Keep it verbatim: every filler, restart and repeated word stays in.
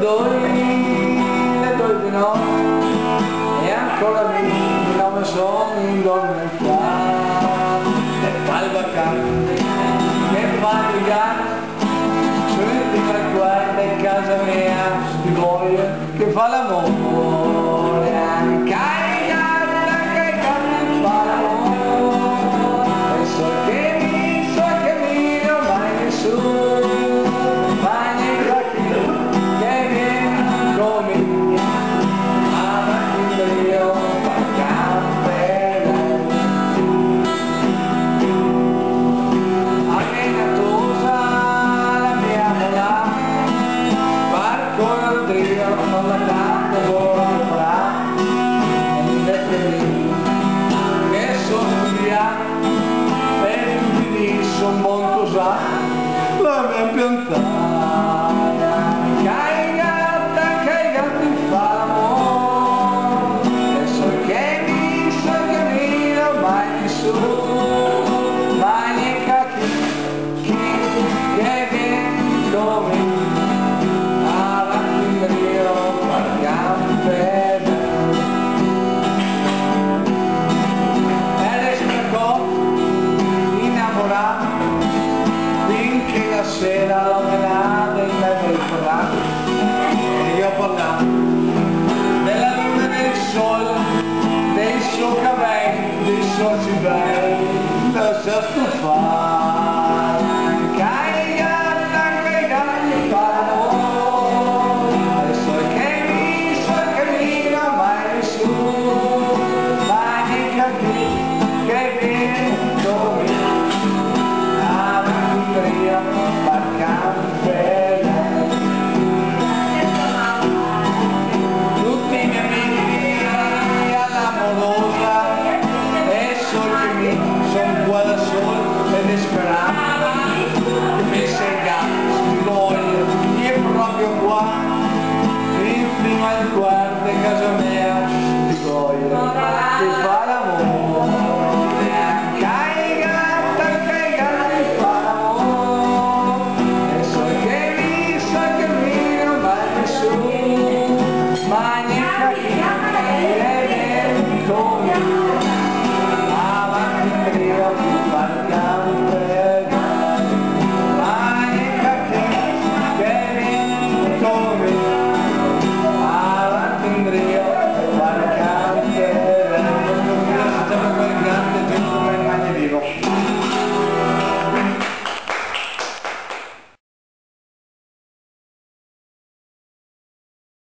doi, le due di notte, e ancora lì, come sono in dormita, e fa il baccato, che fa il gatto, senti per guarda in casa mia, ti voglio, che fa l'amore, anche ai gatti, che i gatti fa l'amore, e so che mi, so che mi, non mai nessuno, mai nei gatti, che viene come mia, avanti io, fa campere, allenatosa la mia mola, barco il trio, non la tanta buona fra, e mi mette lì, che sono via, e tutti lì son molto sa, la mia piantata, che i gatti, che i gatti fa l'amore, e so che mi, so che mi, non mai nessuno, mai nei cacchi, chi, che viene come avanti io, parliamo bene, e restò innamorato, finché la sera lo menava in mezzo al corrado, e io parlavo della luna e del sole, dei suoi capelli, dei suoi cibelli, lascia stufare.